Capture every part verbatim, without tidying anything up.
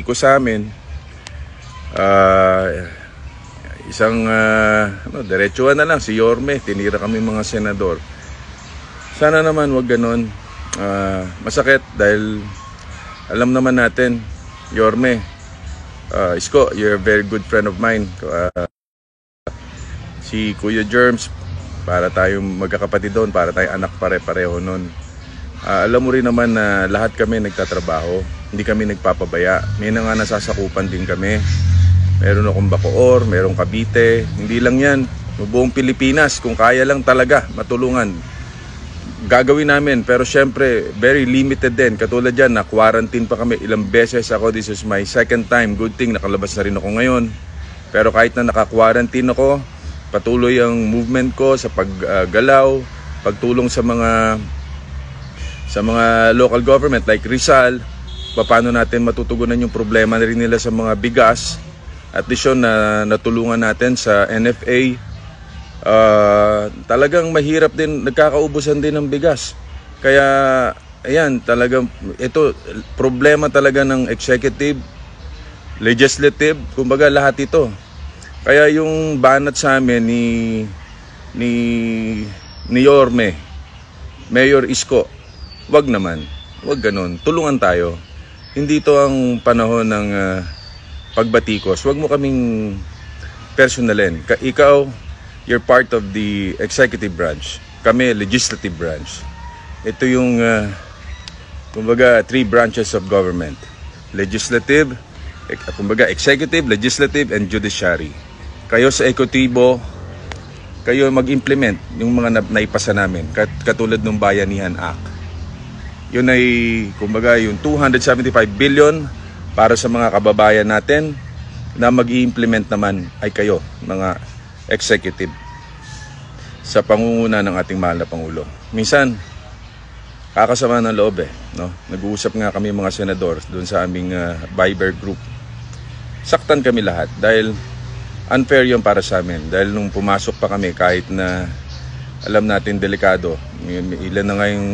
politiko sa amin. Uh, isang uh, ano, diretsuhan na lang, si Yorme, tinira kami mga senador. Sana naman wag ganon. Uh, masakit dahil alam naman natin, Yorme, uh, Isko, you're a very good friend of mine. Uh, si Kuya Germs, para tayong magkakapatid doon, para tayong anak pare-pareho noon. Uh, alam mo rin naman na lahat kami nagtatrabaho, hindi kami nagpapabaya. May na nga nasasakupan din kami. Meron akong Bacoor, merong Cavite. Hindi lang yan, buong Pilipinas, kung kaya lang talaga matulungan, gagawin namin. Pero syempre, very limited din. Katulad dyan, na-quarantine pa kami ilang beses ako. This is my second time. Good thing, nakalabas na rin ako ngayon. Pero kahit na naka-quarantine ako, patuloy ang movement ko sa paggalaw, uh, pagtulong sa mga sa mga local government like Rizal, paano natin matutugunan yung problema na rin nila sa mga bigas. At least yun, na natulungan natin sa N F A. Uh, talagang mahirap din, nagkakaubusan din ng bigas. Kaya, ayan, talagang, ito, problema talaga ng executive, legislative, kumbaga lahat ito. Kaya yung banat sa amin ni, ni, ni Yorme, Mayor Isko, wag naman, wag ganon, tulungan tayo. Hindi ito ang panahon ng uh, pagbatikos. Wag mo kaming personalin. Ka ikaw, you're part of the executive branch. Kami, legislative branch. Ito yung, uh, kumbaga, three branches of government. Legislative, eh, kumbaga, executive, legislative, and judiciary. Kayo sa ekotibo, kayo mag-implement yung mga naipasa namin. Kat katulad ng Bayanihan Act. Yun ay, kumbaga, yung two hundred seventy-five billion para sa mga kababayan natin na mag-i-implement naman ay kayo, mga executive, sa pangunguna ng ating mahal na Pangulo. Minsan, kakasama ng loob eh. No? Nag-uusap nga kami mga senador doon sa aming uh, Viber group. Saktan kami lahat dahil unfair yun para sa amin. Dahil nung pumasok pa kami, kahit na alam natin delikado, ilan na ngayong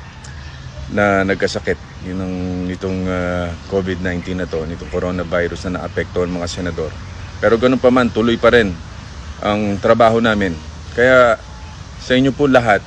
na nagkasakit yun ang nitong uh, COVID nineteen na to, nitong coronavirus na naapektuhan mga senador. Pero ganun pa man, tuloy pa rin ang trabaho namin. Kaya sa inyo po lahat,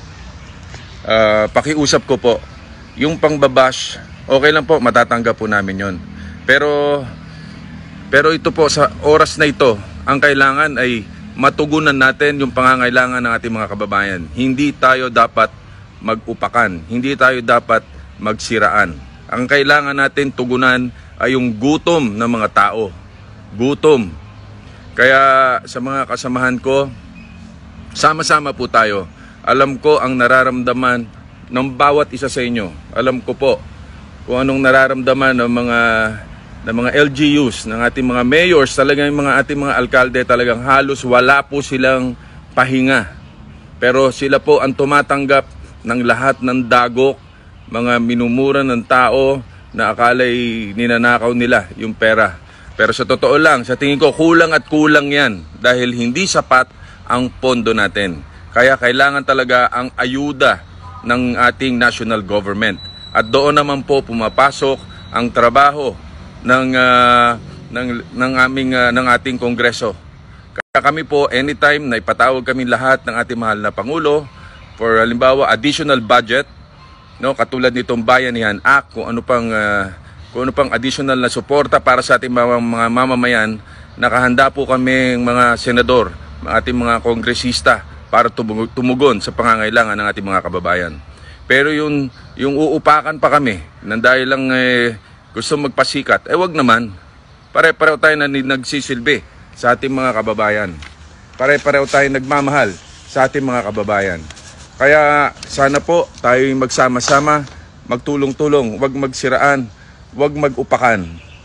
uh, pakiusap ko po, yung pangbabash, okay lang po, matatanggap po namin yon. Pero, pero ito po, sa oras na ito, ang kailangan ay matugunan natin yung pangangailangan ng ating mga kababayan. Hindi tayo dapat mag-upakan. Hindi tayo dapat magsiraan. Ang kailangan natin tugunan ay yung gutom ng mga tao. Gutom. Kaya sa mga kasamahan ko, sama-sama po tayo. Alam ko ang nararamdaman ng bawat isa sa inyo. Alam ko po kung anong nararamdaman ng mga ng mga L G Us, ng ating mga mayors, talagang mga ating mga alkalde, talagang halos wala po silang pahinga. Pero sila po ang tumatanggap ng lahat ng dagok, mga minumura ng tao na akala'y ninanakaw nila yung pera. Pero sa totoo lang, sa tingin ko, kulang at kulang yan dahil hindi sapat ang pondo natin. Kaya kailangan talaga ang ayuda ng ating national government. At doon naman po pumapasok ang trabaho ng, uh, ng, ng, aming, uh, ng ating kongreso. Kaya kami po, anytime na ipatawag kami lahat ng ating mahal na Pangulo, for halimbawa additional budget, no, katulad nitong Bayanihan Act, kung ano pang uh, kung ano pang additional na suporta para sa ating mga, mga mamamayan, nakahanda po kami mga senador, ating mga kongresista para tumugon sa pangangailangan ng ating mga kababayan. Pero yung yung uupakan pa kami nang dahil lang eh, gusto magpasikat, eh wag naman. Pare-pareho tayo na nagsisilbi sa ating mga kababayan. Pare-pareho tayo nagmamahal sa ating mga kababayan. Kaya sana po tayo magsama-sama, magtulong-tulong, wag magsiraan, wag mag-upakan.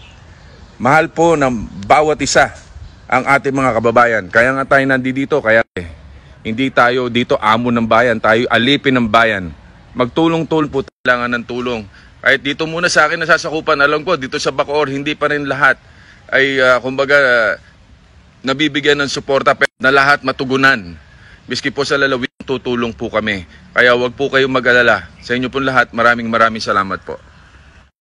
Mahal po ng bawat isa ang ating mga kababayan. Kaya nga tayo nandito, kaya eh, hindi tayo dito amo ng bayan, tayo alipin ng bayan. Magtulong-tulong po, kailangan ng tulong. Kahit dito muna sa akin nasasakupan, alam ko, dito sa Bacoor, hindi pa rin lahat ay uh, kumbaga uh, nabibigyan ng suporta na lahat matugunan. Miski po sa lalawin, tutulong po kami. Kaya wag po kayong mag-alala. Sa inyo po lahat, maraming maraming salamat po.